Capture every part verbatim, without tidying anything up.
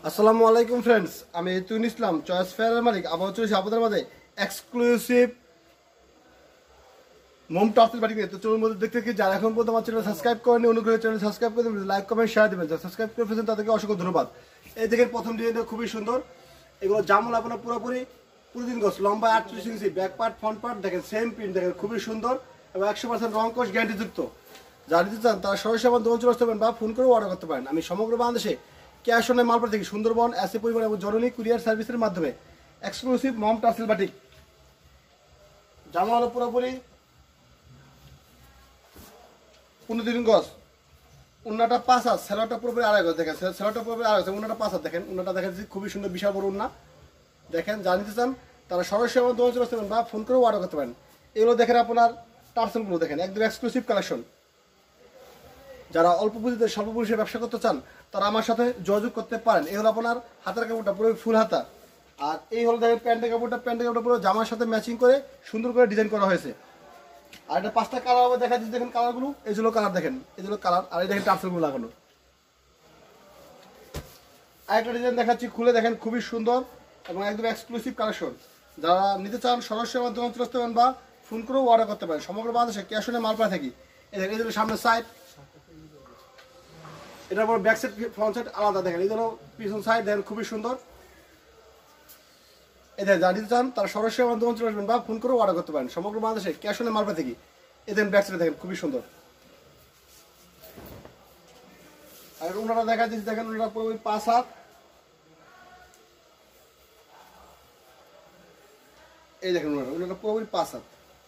আসসালামু আলাইকুম ফ্রেন্ডস, আমি তুইন ইসলাম চয়েস ফেয়ারের মালিক। আবার চলেছি আপনাদের মাঝে এক্সক্লুসিভ মোম টপসেল বাটি নিয়ে। তো চলুন মধ্যে দেখতে দেখি যারা এখন পর্যন্ত আমার চ্যানেল সাবস্ক্রাইব করেনি অনুগ্রহ চ্যানেল সাবস্ক্রাইব করে দেবেন, লাইক কমেন্ট শেয়ার দেবেন। যারা সাবস্ক্রাইব করে ফেলেছেন তাদেরকে অসংখ্য ধন্যবাদ। এই দেখেন প্রথম ডিজাইনটা খুবই সুন্দর। এগুলো জামল আপনার পুরোপুরি প্রতিদিন গোস লম্বা আটত্রিশ inch, back part front part দেখেন সেম প্রিন্ট দেখেন খুবই সুন্দর এবং একশো পার্সেন্ট রং কোশ গ্যারান্টিযুক্ত। যারা নিতে চান তারা সরাসরি আমার দোকানে চলে আসতে পারেন বা ফোন করেও অর্ডার করতে পারেন। আমি সমগ্র বাংলাদেশে ক্যাশ অন মালপা থেকে সুন্দরবন এসে পরিবার এবং জননী কুরিয়ার সার্ভিসের মাধ্যমে এক্সক্লুসিভ মম টাসেল বাটিক জামা হলো পুরোপুরি পনেরো দিন গজ, উন্নাটা পাঁচ হাত, সেলোটা পুরোপুরি আড়াই গজ। দেখেন সেলোটা পুরোপুরি আড়াই গজ, উন্নাটা পাঁচ হাত। দেখেন উন্নাটা দেখেন খুবই সুন্দর বিশাল বড় উন্না। দেখেন যা নিতে চান তারা সরাসরি আমার দোকানে চলে আসতে পারেন বা ফোন করেও অর্ডার করতে পারেন। এগুলো দেখেন আপনার টার্সেলগুলো দেখেন একদম এক্সক্লুসিভ কালেকশন। যারা অল্প পুঁজিতে স্বল্প পুঁজিতে ব্যবসা করতে চান তারা আমার সাথে যোগাযোগ করতে পারেন। এই হলো আপনার হাতের কাপড়টা পুরো ফুল হাতা, আর এই হলো দেখেন প্যান্টের কাপড়টা, প্যান্টের কাপড়টা পুরো জামার সাথে ম্যাচিং করে সুন্দর করে ডিজাইন করা হয়েছে। আর এটা পাঁচটা কালার হবে দেখা যাচ্ছে, দেখেন কালারগুলো এই হলো কালার, দেখেন এই হলো কালার। আর এই দেখেন টার্সেলগুলো লাগানো। আরেকটা ডিজাইন দেখাচ্ছি খুলে দেখেন খুবই সুন্দর এবং একদম এক্সক্লুসিভ কালেকশন। যারা নিতে চান সরাসরি আমার দোকানে চলে আসতে পারেন বা ফোন করেও অর্ডার করতে পারেন। সমগ্র বাংলাদেশে ক্যাশ অনে মাল পায় থাকি। এই দেখেন এই হলো সামনের সাইড, এটার পর ব্যাক সাইড ফ্রন্ট সাইড আলাদা। দেখেন এই জন্য পিছন সাইড দেখেন খুবই সুন্দর। এই দেখেন যারা নিতে চান তারা সরাসরি আমার দোকান চলে আসবেন বা ফোন করেও অর্ডার করতে পারেন। সমগ্র বাংলাদেশে ক্যাশ অনে মাল পায় থাকি। এই দেখেন ব্যাক সাইড দেখেন খুবই সুন্দর। আর ওনারা দেখা যাচ্ছে দেখেন ওনারা পুরো পাঁচ হাত। এই দেখেন ওনারা ওনারা পুরোপুরি পাঁচ হাত।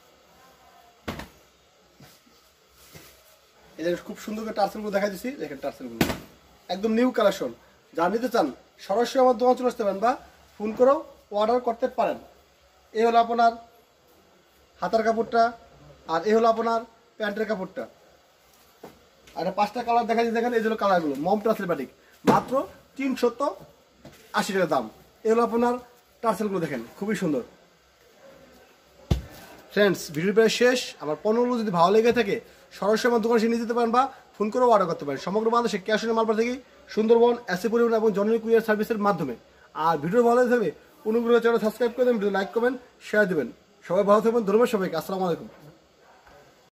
এই দেখেন খুব সুন্দর করে টার্সেলগুলো দেখা দিচ্ছি, দেখেন টার্সেলগুলো একদম নিউ কালেকশন। যারা নিতে চান সরাসরি আমার দোকান চলে আসতে পারেন বা ফোন করেও অর্ডার করতে পারেন। এই হলো আপনার হাতার কাপড়টা, আর এই হলো আপনার প্যান্টের কাপড়টা। আর পাঁচটা কালার দেখা যাচ্ছে, দেখেন এই হলো কালারগুলো মম টার্সেল বাটিক, মাত্র তিনশত আশি টাকা দাম। এই হলো আপনার টার্সেলগুলো দেখেন খুবই সুন্দর। ফ্রেন্ডস ভিডিও প্রায় শেষ। আমার পণ্যগুলো যদি ভালো লেগে থাকে সরাসরি আমার দোকানে নিয়ে যেতে পারেন বা ফোন করেও অর্ডার করতে পারেন। সমগ্র বাংলাদেশে ক্যাশ অন মালপা থেকে সুন্দরবন এসে পরিবহন এবং জননী কুরিয়ার সার্ভিসের মাধ্যমে। আর ভিডিও ভালো লাগলে অনুগ্রহ চ্যানেল সাবস্ক্রাইব করে দেবেন, ভিডিও লাইক করবেন, শেয়ার দেবেন। সবাই ভালো থাকবেন, ধন্যবাদ সবাইকে। আসসালামু আলাইকুম।